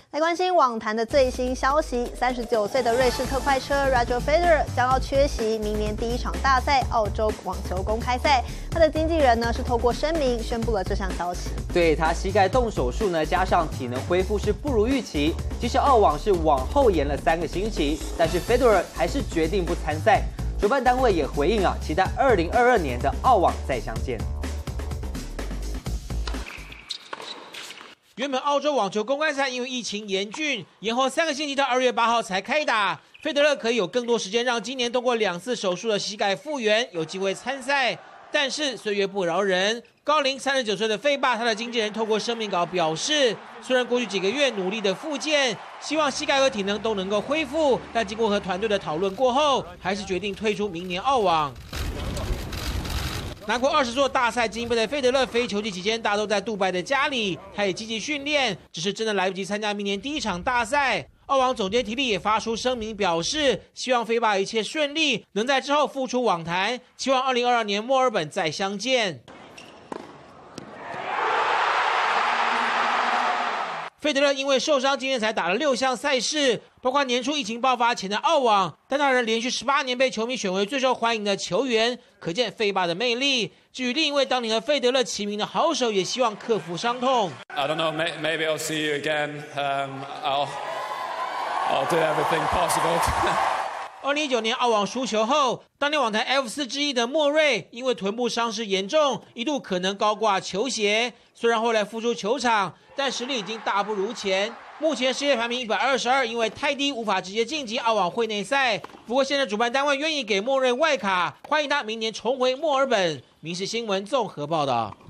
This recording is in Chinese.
来关心网坛的最新消息，39岁的瑞士特快车 Roger Federer 将要缺席明年第一场大赛澳洲网球公开赛。他的经纪人呢是透过声明宣布了这项消息。 对他膝盖动手术呢，加上体能恢复是不如预期，即使澳网是往后延了3个星期，但是 Federer 还是决定不参赛。主办单位也回应期待2022年的澳网再相见。 原本澳洲网球公开赛因为疫情严峻，延后3个星期到2月8号才开打。费德勒可以有更多时间让今年通过2次手术的膝盖复原，有机会参赛。但是岁月不饶人，高龄39岁的费爸，他的经纪人透过声明稿表示，虽然过去几个月努力的复健，希望膝盖和体能都能够恢复，但经过和团队的讨论过后，还是决定退出明年澳网。拿过20座大赛金杯的费德勒，非球季期间大都在杜拜的家里，他也积极训练，只是真的来不及参加明年第一场大赛。澳网总监提利也发出声明表示，希望费爸一切顺利，能在之后复出网坛，期望2022年墨尔本再相见。费德勒因为受伤，今年才打了6项赛事，包括年初疫情爆发前的澳网，但他仍连续18年被球迷选为最受欢迎的球员，可见费爸的魅力。至于另一位当年和费德勒齐名的好手，也希望克服伤痛。 I don't know, maybe I'll see you again. I'll do everything possible. 2019年澳网输球后，当年网坛 F4之一的莫瑞因为臀部伤势严重，一度可能高挂球鞋。虽然后来复出球场，但实力已经大不如前。目前世界排名122，因为太低无法直接晋级澳网会内赛。不过现在主办单位愿意给莫瑞外卡，欢迎他明年重回墨尔本。民视新闻综合报道。